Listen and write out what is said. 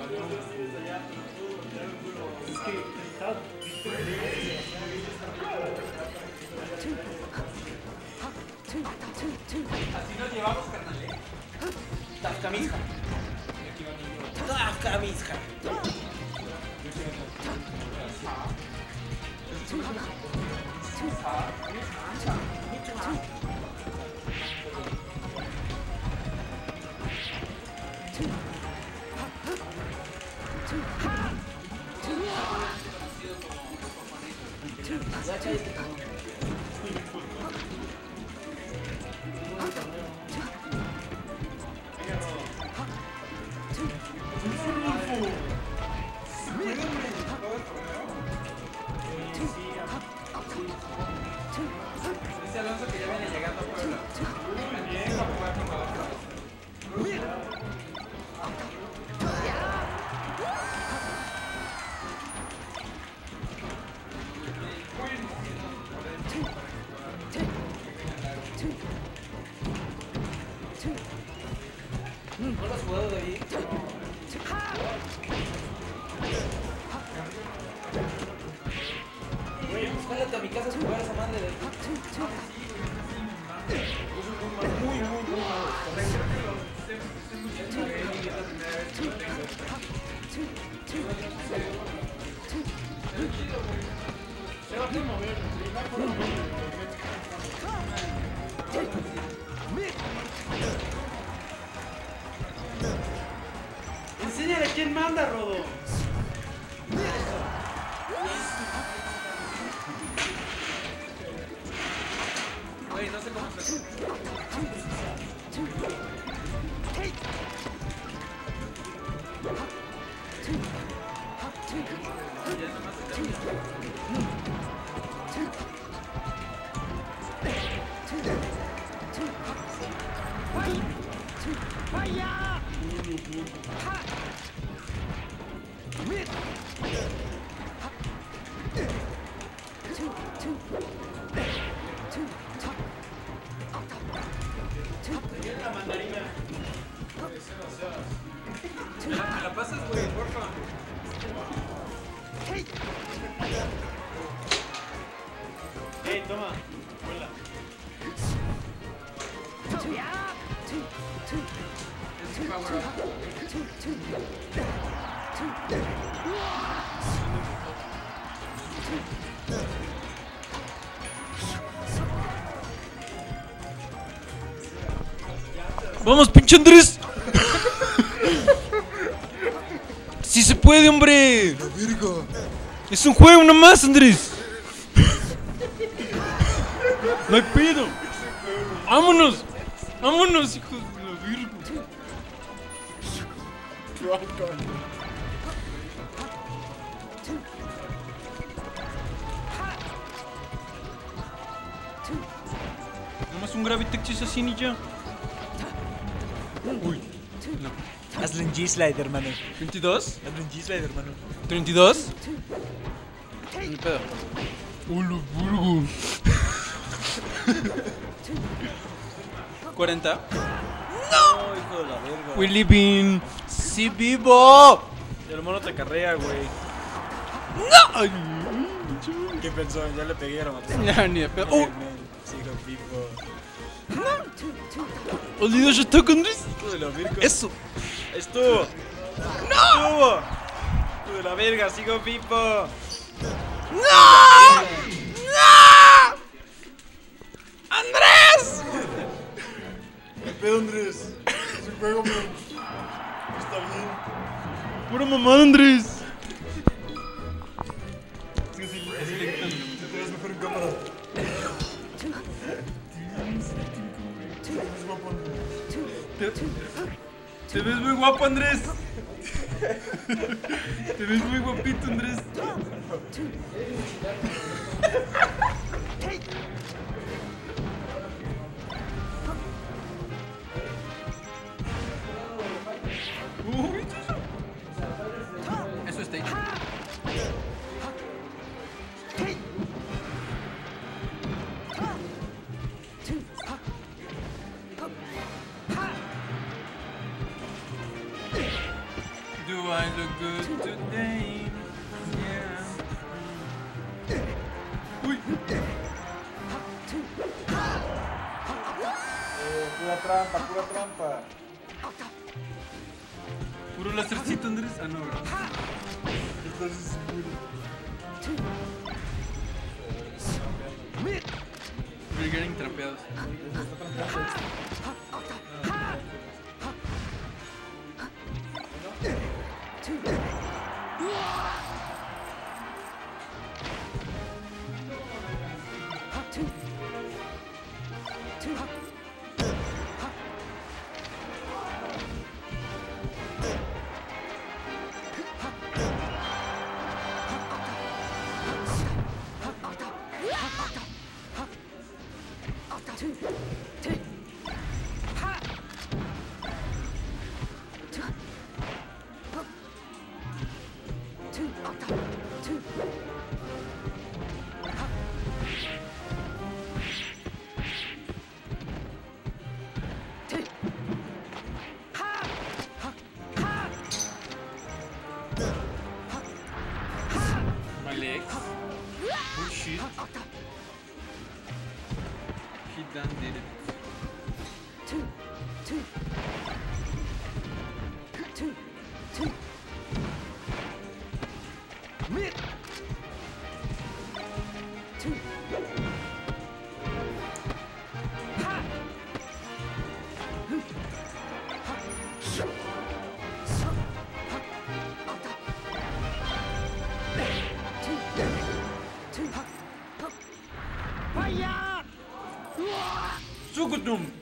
Es que está... Así nos llevamos, carnal, ¿eh? Tafkamizja. Tafkamizja. Dice Alonso que ya viene llegando a Puebla. Bien, para jugar con ¿no lo has jugado de ahí? Jálate a mi casa a jugar esa madre de... Muy malo. Enséñale quién manda, Rodo. Güey, no sé cómo se... La mandarina. ¿Me la pasas, güey, porfa? Ey, toma. Vuela. Es power up. Vamos, pinche Andrés. Sí se puede, hombre. La verga. Es un juego nomás, Andrés. No hay pedo. Vámonos. Vámonos, hijos de la virgo. Nomás un Gravitech así y ya. Uy. No. Hazle un G-Slide, hermano. ¿22? Hazle un G-Slide, hermano. ¿32? ¿Qué pedo? ¡Hola, burgo! ¿40? No, hijo de la verga. We living. ¡Sí, vivo! El mono te carrea, güey. ¡No! Ay, ¿Qué pensó? Ya le pegué a la matar. ya, ni de pedo. ¡Oh! Sigo vivo. ¡Olvido yo estoy con Andrés! Hijo de la verga. ¡Eso! ¡Estuvo! ¡No! ¡Estuvo! ¡Hijo de la verga! ¡Sigo vivo! ¡No! ¡No! ¡Andrés! ¿Qué pedo, Andrés? Es un juego, man. Está bien. ¡Pura mamada, Andrés! Sí, sí, así le quitan. Te ves mejor en cámara. Te ves muy guapo, Andrés. Te ves muy guapito, Andrés. Uy, eso es stage. Do I look good today? Yeah. Uy. Pura trampa, pura trampa. Puro lacercito, Andrés. Ah, no, ¿verdad? Entonces, We're getting trapeados. My legs. Oh shit. He done did it. Sukutum!